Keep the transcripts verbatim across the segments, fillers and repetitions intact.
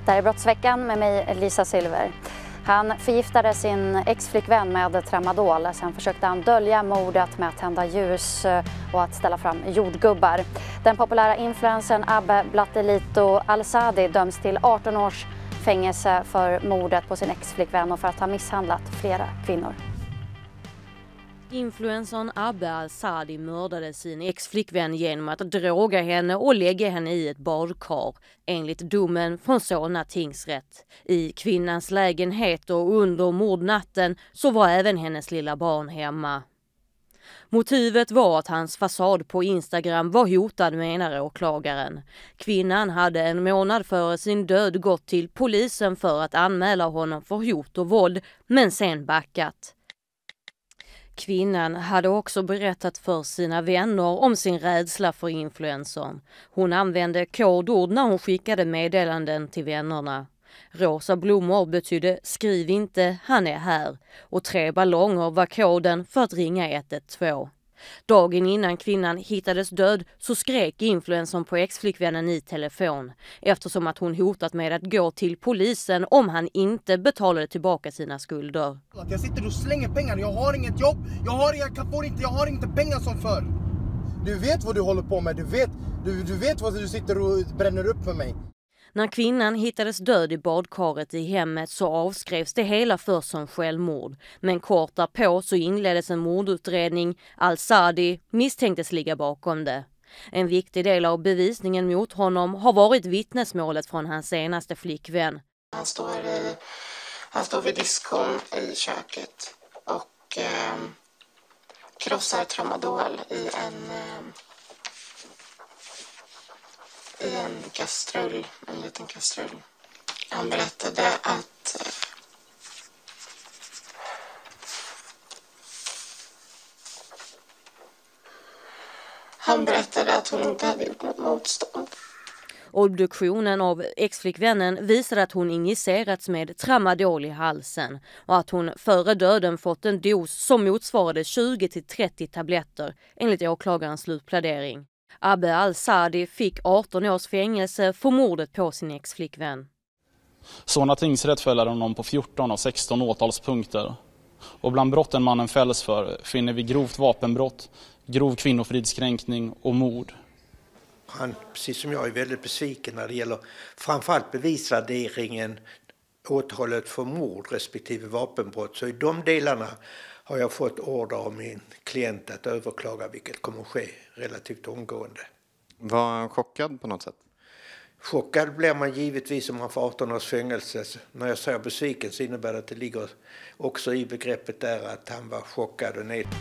Det här är Brottsveckan med mig, Lisa Silver. Han förgiftade sin ex-flickvän med tramadol. Sen försökte han dölja mordet med att tända ljus och att ställa fram jordgubbar. Den populära influencern Abbe Blattelito Al-Sadi döms till arton års fängelse för mordet på sin ex-flickvän och för att ha misshandlat flera kvinnor. Influencern Abbe Al-Sadi mördade sin ex-flickvän genom att droga henne och lägga henne i ett badkar, enligt domen från Solna tingsrätt. I kvinnans lägenhet och under mordnatten så var även hennes lilla barn hemma. Motivet var att hans fasad på Instagram var hotad, menar åklagaren. Kvinnan hade en månad före sin död gått till polisen för att anmäla honom för hot och våld, men sen backat. Kvinnan hade också berättat för sina vänner om sin rädsla för influencern. Hon använde kodord när hon skickade meddelanden till vännerna. Rosa blommor betydde skriv inte, han är här. Och tre ballonger var koden för att ringa ett ett två. Dagen innan kvinnan hittades död så skrek influencern på ex-flickvännen i telefon eftersom att hon hotat med att gå till polisen om han inte betalade tillbaka sina skulder. Jag sitter och slänger pengar, jag har inget jobb, jag har, jag får inte, jag har inte pengar som förr. Du vet vad du håller på med, du vet, du, du vet vad du sitter och bränner upp för mig. När kvinnan hittades död i badkaret i hemmet så avskrevs det hela först som självmord. Men kort därpå så inleddes en mordutredning. Al-Sadi misstänktes ligga bakom det. En viktig del av bevisningen mot honom har varit vittnesmålet från hans senaste flickvän. Han står, i, han står vid diskon i köket och eh, krossar tramadol i en... Eh, i en kastrull, en liten kastrull. Han berättade att eh, han berättade att hon inte hade gjort något motstånd. Obduktionen av ex-flickvännen visade att hon injicerats med tramadol i halsen och att hon före döden fått en dos som motsvarade tjugo till trettio tabletter enligt åklagarens slutplädering. Abbe Al-Sadi fick arton års fängelse för mordet på sin ex-flickvän. Solna tingsrätt fällde honom på fjorton av sexton åtalspunkter. Och bland brotten mannen fälls för finner vi grovt vapenbrott, grov kvinnofridskränkning och mord. Han, precis som jag, är väldigt besviken när det gäller framförallt bevisvärderingen, åtalet för mord respektive vapenbrott. Så i de delarna har jag fått order av min klient att överklaga, vilket kommer att ske relativt omgående. Var han chockad på något sätt? Chockad blir man givetvis om man får arton års fängelse. När jag säger besviken så innebär det att det ligger också i begreppet där att han var chockad och ned.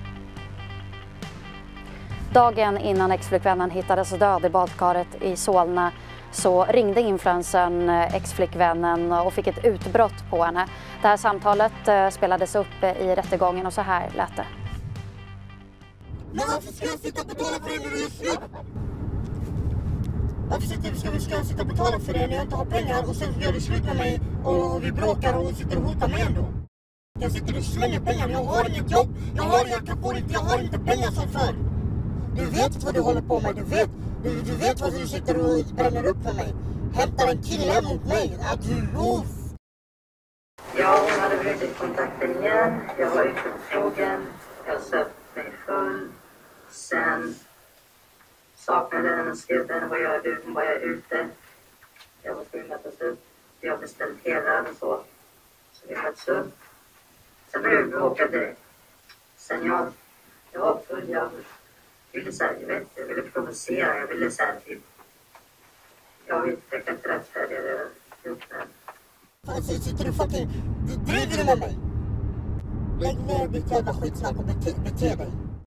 Dagen innan ex-flickvännen hittades död i badkaret i Solna så ringde influencern ex-flickvännen och fick ett utbrott på henne. Det här samtalet spelades upp i rättegången och så här lät det. Men varför ska jag sitta och betala för det när du är slut? Varför ska, ska, ska jag sitta och betala för det när jag inte har pengar och sen gör du slut med mig och vi bråkar och sitter och hotar mig ändå? Jag sitter och slänger pengar, jag har inget jobb, jag har, jag kan få inte, jag har inte pengar som förr. Du vet vad du håller på med, du vet, du, du vet vad du sitter och bränner upp för mig. Hämtar en kille mot mig, att du rov. Ja, hon hade brutit kontakten igen, jag var ute på frågan, jag söp mig full. Sen saknade hennes gubben, vad jag, var jag ute. Jag var tvungen att ta upp, jag beställde hela och så. Så vi möts upp. Sen började vi åka direkt. Sen jag, jag var full, jag ville så här, jag vet, jag ville provocera, jag ville så här, typ, jag vet, jag kan inte rättfärdiga det jag gjort med. Fan, så sitter du fucking, du driver du med mig? Lägg ner ditt jävla skitsnack och bete, bete dig.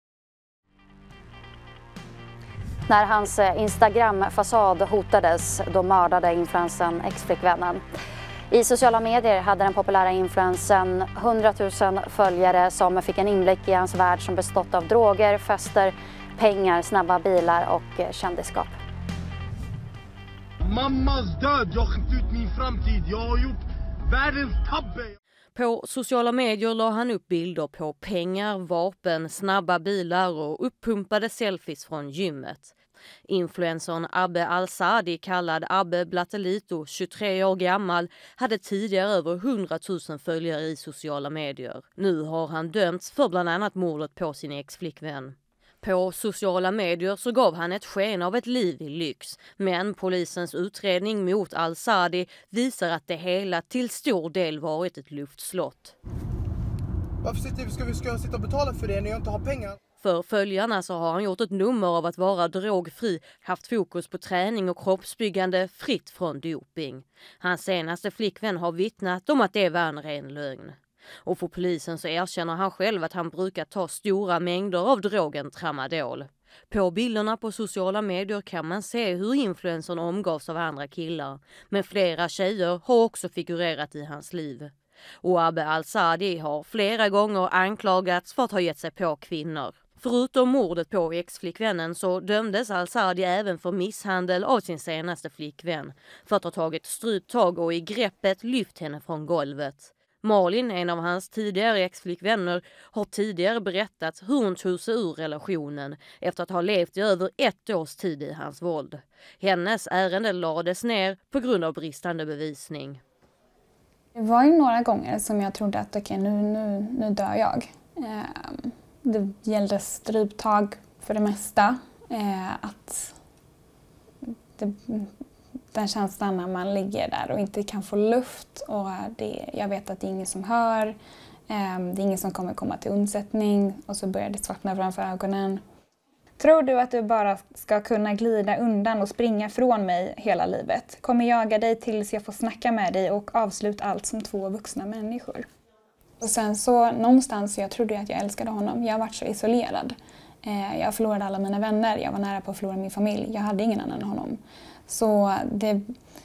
När hans Instagram-fasad hotades, då mördade influensen ex-flickvännen. I sociala medier hade den populära influensen hundratusen följare som fick en inblick i hans värld som bestått av droger, fester, pengar, snabba bilar och kändisskap. Mammas död, jag har skickat ut min framtid, jag har gjort världens tabbe. På sociala medier la han upp bilder på pengar, vapen, snabba bilar och uppumpade selfies från gymmet. Influencern Abbe Al-Sadi, kallad Abbe Blattelito, tjugotre år gammal, hade tidigare över hundratusen följare i sociala medier. Nu har han dömts för bland annat mordet på sin ex-flickvän. På sociala medier så gav han ett sken av ett liv i lyx, men polisens utredning mot Al-Sadi visar att det hela till stor del varit ett luftslott. Varför sitter, ska vi ska sitta och betala för det när jag inte har pengar? För följarna så har han gjort ett nummer av att vara drogfri, haft fokus på träning och kroppsbyggande, fritt från doping. Hans senaste flickvän har vittnat om att det var en ren lögn. Och för polisen så erkänner han själv att han brukar ta stora mängder av drogen tramadol. På bilderna på sociala medier kan man se hur influencern omgavs av andra killar. Men flera tjejer har också figurerat i hans liv. Och Abbe Al-Sadi har flera gånger anklagats för att ha gett sig på kvinnor. Förutom mordet på ex-flickvännen så dömdes Al-Sadi även för misshandel av sin senaste flickvän. För att ha tagit stryptag och i greppet lyft henne från golvet. Malin, en av hans tidigare ex-flickvänner, har tidigare berättat hur hon tog sig ur relationen efter att ha levt i över ett års tid i hans våld. Hennes ärende lades ner på grund av bristande bevisning. Det var ju några gånger som jag trodde att okej, nu, nu, nu dör jag. Det gällde stryptag för det mesta. Att det, den känslan när man ligger där och inte kan få luft. Och det, jag vet att det är ingen som hör. Det är ingen som kommer komma till undsättning. Och så börjar det svartna framför ögonen. Tror du att du bara ska kunna glida undan och springa från mig hela livet? Kommer jaga dig tills jag får snacka med dig och avsluta allt som två vuxna människor. Och sen så någonstans, jag trodde att jag älskade honom. Jag har varit så isolerad. Jag förlorade alla mina vänner. Jag var nära på att förlora min familj. Jag hade ingen annan än honom. Så det,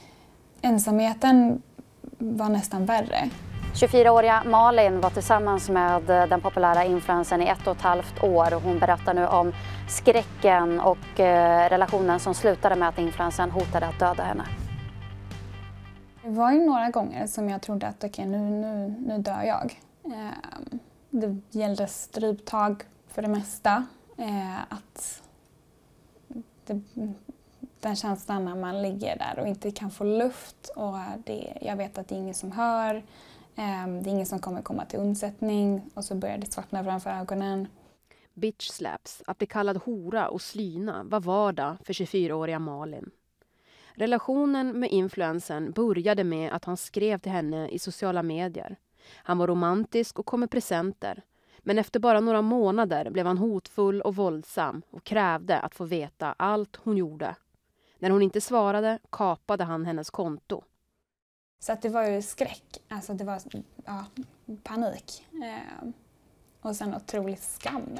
ensamheten var nästan värre. tjugofyraåriga Malin var tillsammans med den populära influencern i ett och ett halvt år. Hon berättar nu om skräcken och eh, relationen som slutade med att influencern hotade att döda henne. Det var ju några gånger som jag trodde att okej, nu, nu, nu dör jag. Eh, det gällde stryptag för det mesta. Eh, att det, den känslan när man ligger där och inte kan få luft. Och det, jag vet att det är ingen som hör. Det är ingen som kommer komma till undsättning och så börjar det svartna framför ögonen. Bitch slaps, att bli kallad hora och slyna var vardag för tjugofyraåriga Malin. Relationen med influensen började med att han skrev till henne i sociala medier. Han var romantisk och kom med presenter. Men efter bara några månader blev han hotfull och våldsam och krävde att få veta allt hon gjorde. När hon inte svarade kapade han hennes konto. Så att det var ju skräck, alltså det var ja, panik eh, och sen otrolig skam.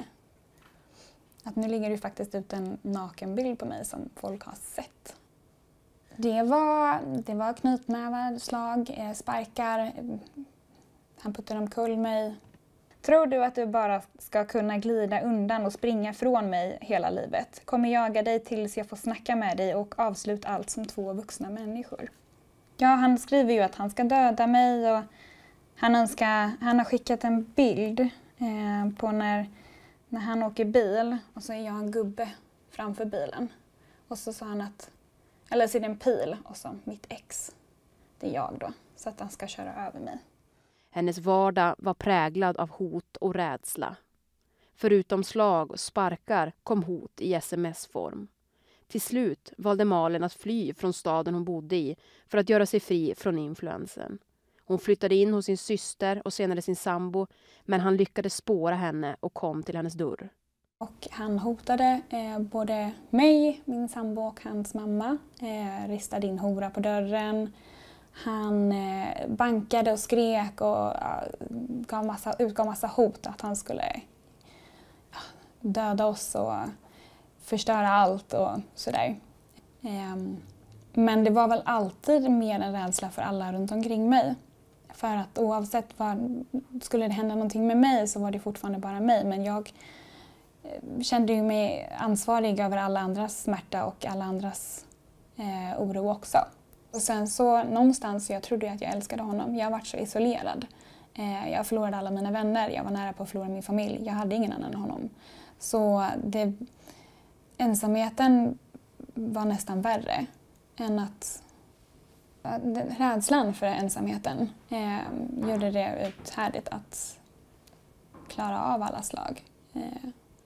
Att nu ligger det faktiskt ut en nakenbild på mig som folk har sett. Det var, det var knytnävar, slag, eh, sparkar, han puttade omkull mig. Tror du att du bara ska kunna glida undan och springa från mig hela livet? Kommer jaga dig tills jag får snacka med dig och avsluta allt som två vuxna människor. Ja, han skriver ju att han ska döda mig och han, önskar, han har skickat en bild eh, på när, när han åker bil och så är jag en gubbe framför bilen. Och så sa han att, eller så är det en pil och så mitt ex, det är jag då, så att han ska köra över mig. Hennes vardag var präglad av hot och rädsla. Förutom slag och sparkar kom hot i sms-form. Till slut valde Malin att fly från staden hon bodde i för att göra sig fri från influensen. Hon flyttade in hos sin syster och senare sin sambo, men han lyckades spåra henne och kom till hennes dörr. Och han hotade eh, både mig, min sambo och hans mamma. Eh, ristade in hora på dörren. Han eh, bankade och skrek och uh, gav massa, utgav massa hot att han skulle ja, döda oss och förstöra allt och sådär. Um, men det var väl alltid mer en rädsla för alla runt omkring mig. För att oavsett vad, skulle det hända någonting med mig så var det fortfarande bara mig. Men jag kände ju mig ansvarig över alla andras smärta och alla andras eh, oro också. Och sen så någonstans, jag trodde att jag älskade honom. Jag har varit så isolerad. Eh, jag förlorade alla mina vänner. Jag var nära på att förlora min familj. Jag hade ingen annan än honom. Så det, ensamheten var nästan värre än att rädslan för ensamheten eh, gjorde det uthärdigt att klara av alla slag. Eh.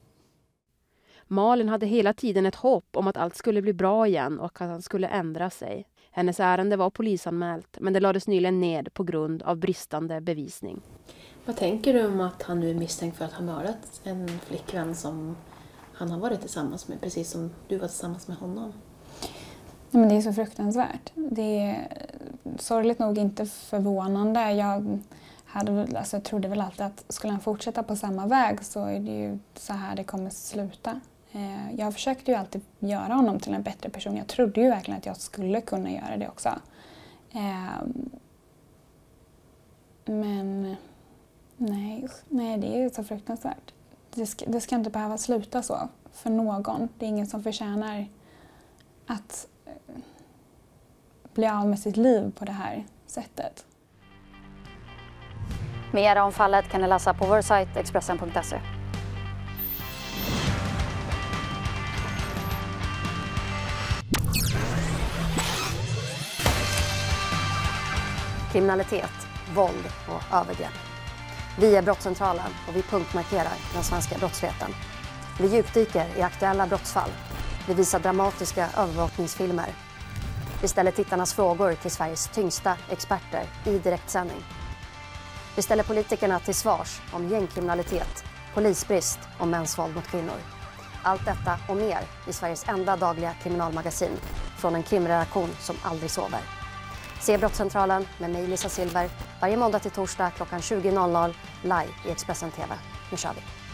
Malin hade hela tiden ett hopp om att allt skulle bli bra igen och att han skulle ändra sig. Hennes ärende var polisanmält, men det lades nyligen ned på grund av bristande bevisning. Vad tänker du om att han nu är misstänkt för att ha mördat en flickvän som han har varit tillsammans med, precis som du var tillsammans med honom? Men det är så fruktansvärt. Det är sorgligt nog inte förvånande. Jag, hade, alltså, jag trodde väl alltid att skulle han fortsätta på samma väg så är det ju så här det kommer sluta. Jag försökte ju alltid göra honom till en bättre person. Jag trodde ju verkligen att jag skulle kunna göra det också. Men nej, nej det är så fruktansvärt. Det ska, det ska inte behöva sluta så för någon. Det är ingen som förtjänar att bli av med sitt liv på det här sättet. Mer om fallet kan ni läsa på vår sajt expressen punkt se. Kriminalitet, våld och övergrepp. Vi är Brottscentralen och vi punktmarkerar den svenska brottsligheten. Vi djupdyker i aktuella brottsfall. Vi visar dramatiska övervakningsfilmer. Vi ställer tittarnas frågor till Sveriges tyngsta experter i direktsändning. Vi ställer politikerna till svars om gängkriminalitet, polisbrist och mäns våld mot kvinnor. Allt detta och mer i Sveriges enda dagliga kriminalmagasin från en krimredaktion som aldrig sover. Se Brottscentralen med mig Lisa Silver varje måndag till torsdag klockan tjugo live i Expressen T V. Nu kör vi!